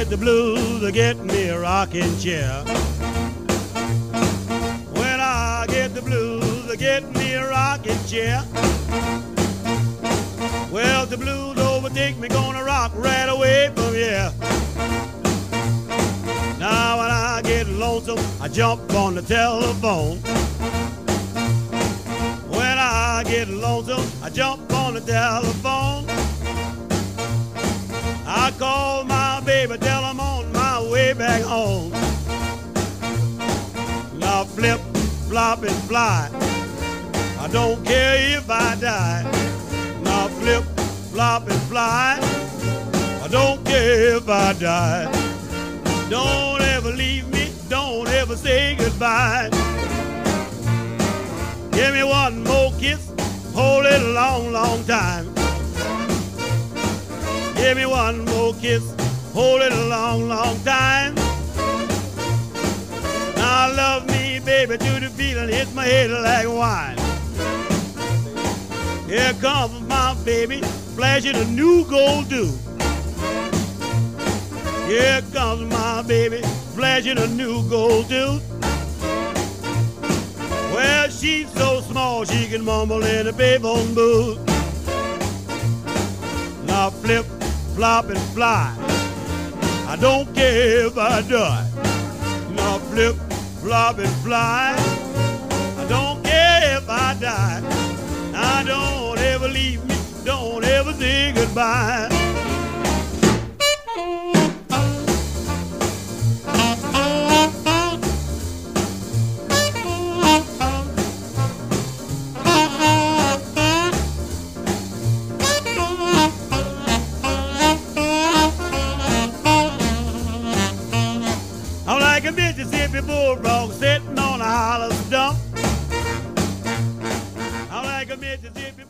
get the blues, I get me a rocking chair. When I get the blues, I get me a rocking chair. Well, the blues overtake me, gonna rock right away from here. Now when I get lonesome, I jump on the telephone. When I get lonesome, I jump on the telephone. I call my baby, tell I'm on my way back home. Now flip, flop, and fly, I don't care if I die. Now flip, flop, and fly, I don't care if I die. Don't ever leave me, don't ever say goodbye. Give me one more kiss, hold it a long, long time. Give me one more kiss, hold it a long, long time. Now love me, baby, to the feeling hits my head like wine. Here comes my baby, flashing a new gold tooth. Here comes my baby, flashing a new gold tooth. Well, she's so small she can mumble in a payphone booth. Now flip, flop, and fly, I don't care if I die. Now flip, flop, and fly, I don't care if I die. Now don't ever leave me, don't ever say goodbye. I'm like a Mississippi bulldog sitting on a hollow stump. I'm like a Mississippi